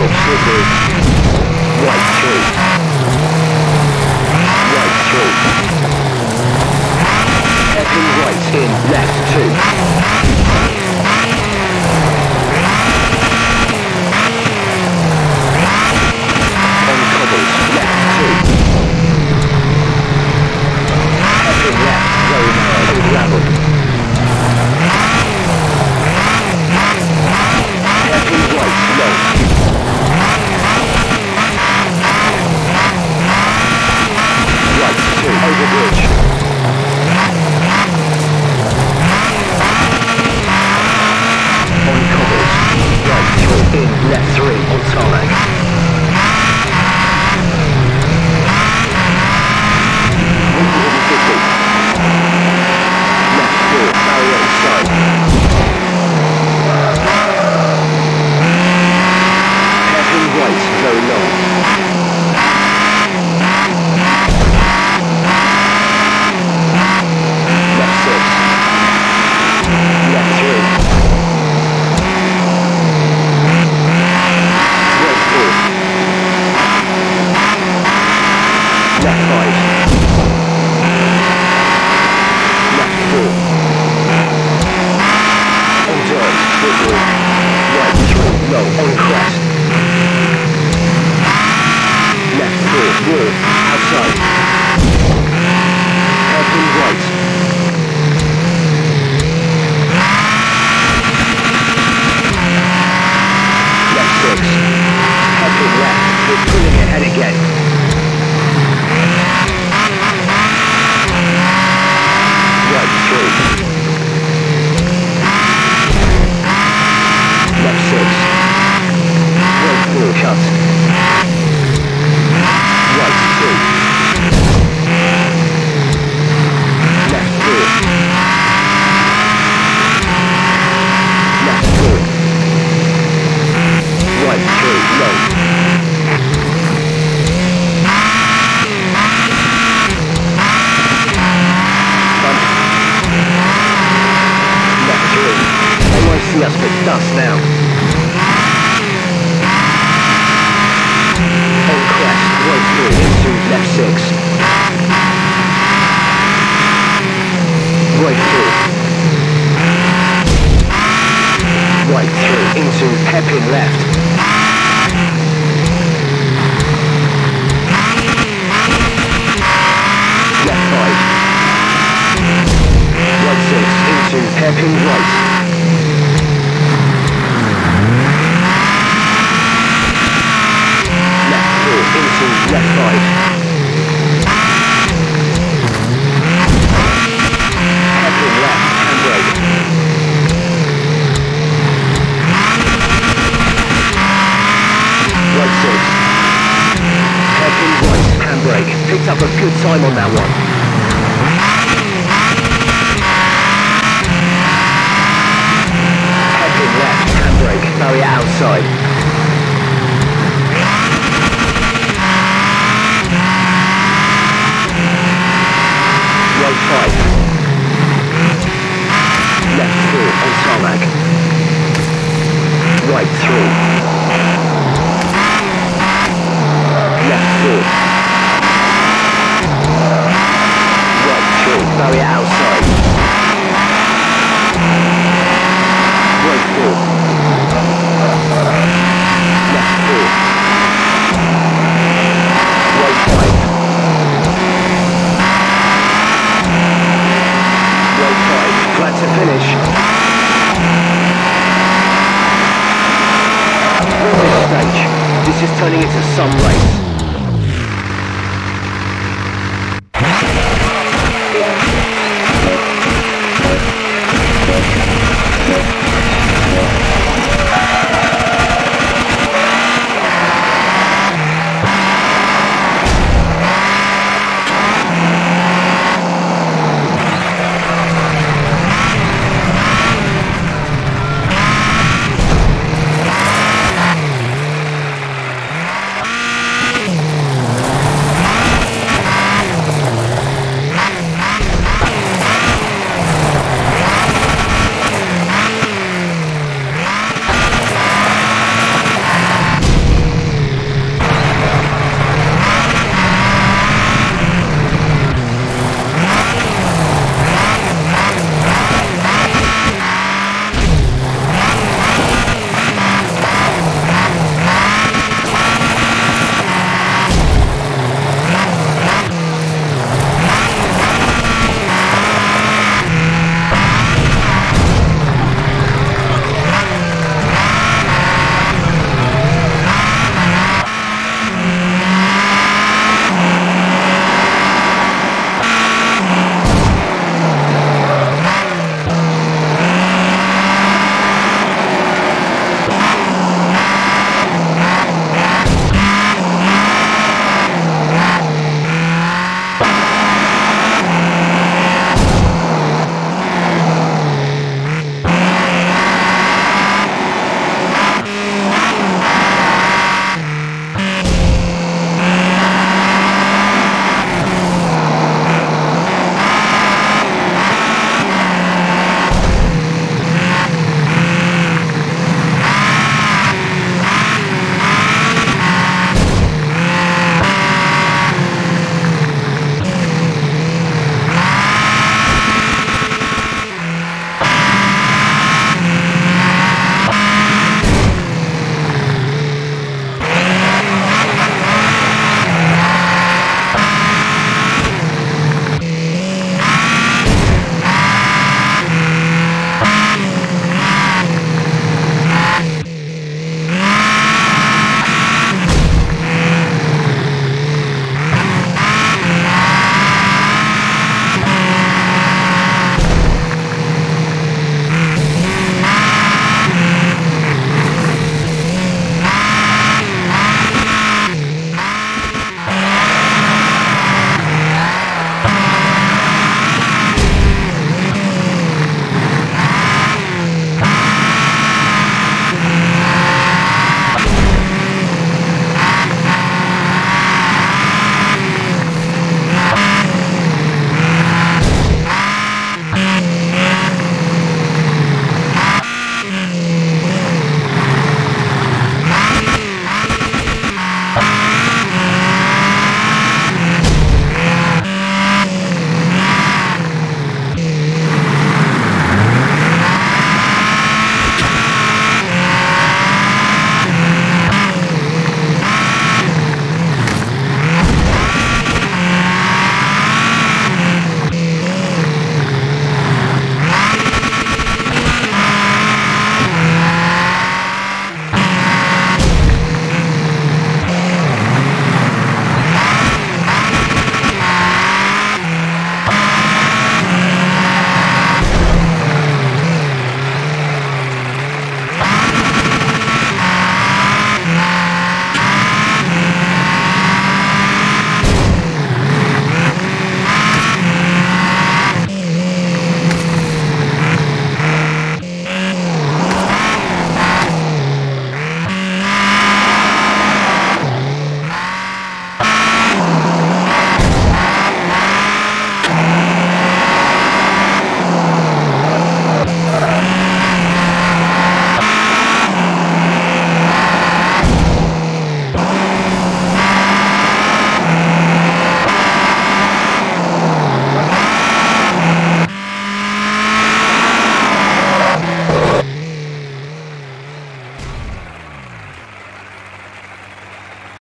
level, slippery. Right 3. Right 3. Hairpin right in, left 2. On cobbles, left 2. Hairpin left, very narrow, on gravel. Hairpin right, low. Right 2, over bridge. On cobbles, right 3, in, left 3, on tarmac. Left 4, barrier inside. Hairpin right, very long. Left 6. Left 3. Right 4. Left 5. Left 4. On dirt, slippery. Right 3, low, on crest. Left 4, wall, outside. Hairpin right. Left 6. Hairpin left, we're pulling ahead again. Right 3. Left 6. Right 4, cut. Right 2. Left 4. Left 4. Right 3, low. Bump. Left 3. They might see us with dust now. On crest, right 3, into left 6. Right 4. Right 3, into hairpin left. Left 5. Right 6, into hairpin right. Into left 5. Hairpin left, handbrake. Right 6. Hairpin right, handbrake. Picked up a good time on that one. Hairpin left, handbrake. Barrier outside. Right 5. Left 4 on tarmac. Right 3. Left 4. Right 3, barrier outside. Right 4. Left 4. Right 5. Glad to finish. This stage, this is turning into some race.